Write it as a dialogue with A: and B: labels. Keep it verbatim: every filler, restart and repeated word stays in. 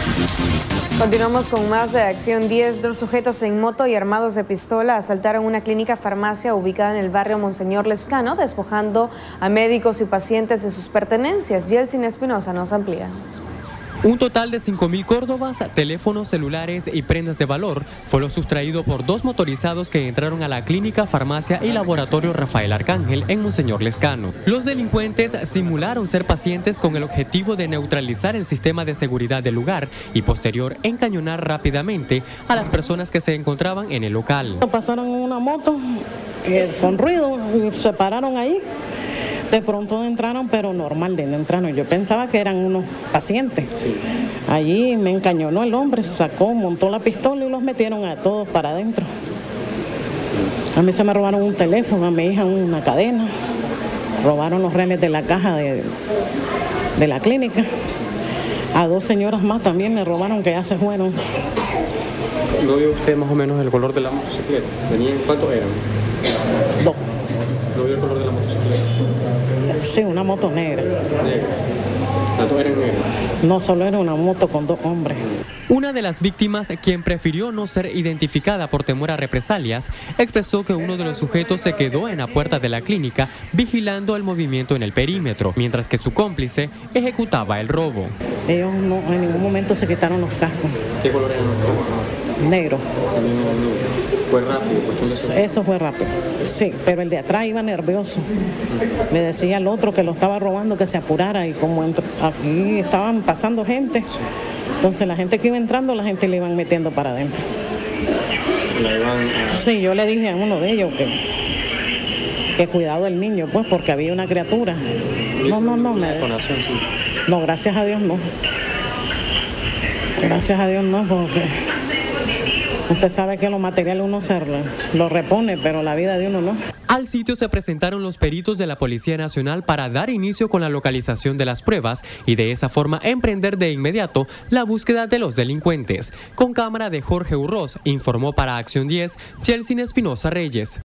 A: Continuamos con más de Acción diez. Dos sujetos en moto y armados de pistola asaltaron una clínica farmacia ubicada en el barrio Monseñor Lescano, despojando a médicos y pacientes de sus pertenencias. Yeltsin Espinosa nos amplía.
B: Un total de cinco mil córdobas, teléfonos celulares y prendas de valor fue lo sustraído por dos motorizados que entraron a la clínica, farmacia y laboratorio Rafael Arcángel en Monseñor Lescano. Los delincuentes simularon ser pacientes con el objetivo de neutralizar el sistema de seguridad del lugar y posterior encañonar rápidamente a las personas que se encontraban en el local.
C: Pasaron en una moto eh, con ruido y se pararon ahí. De pronto entraron, pero normal, de entraron. Yo pensaba que eran unos pacientes. Sí. Allí me encañonó el hombre, sacó, montó la pistola y los metieron a todos para adentro. A mí se me robaron un teléfono, a mi hija una cadena, robaron los renes de la caja de, de la clínica. A dos señoras más también me robaron, que ya se fueron.
B: ¿No vio usted más o menos el color de la motocicleta? ¿Cuántos eran?
C: Dos.
B: ¿No vio el color de la motocicleta?
C: Sí, una moto negra.
B: ¿Negra? ¿Tantos eran negras?
C: No, solo era una moto con dos hombres.
B: Una de las víctimas, quien prefirió no ser identificada por temor a represalias, expresó que uno de los sujetos se quedó en la puerta de la clínica vigilando el movimiento en el perímetro, mientras que su cómplice ejecutaba el robo.
C: Ellos no, en ningún momento se quitaron los cascos.
B: ¿Qué color eran los cascos?
C: Negro.
B: También era negro. ¿Fue rápido?
C: Eso fue rápido, sí, pero el de atrás iba nervioso. Le decía al otro que lo estaba robando que se apurara y como aquí estaban pasando gente, entonces la gente que iba entrando, la gente le iban metiendo para adentro.
B: ¿La iban a...
C: Sí, yo le dije a uno de ellos que, que cuidado del niño, pues porque había una criatura. No, no, no. Me... No, gracias a Dios no. Gracias a Dios no, porque... Usted sabe que los materiales uno se lo repone, pero la vida de uno no.
B: Al sitio se presentaron los peritos de la Policía Nacional para dar inicio con la localización de las pruebas y de esa forma emprender de inmediato la búsqueda de los delincuentes. Con cámara de Jorge Urroz, informó para Acción diez, Yeltsin Espinosa Reyes.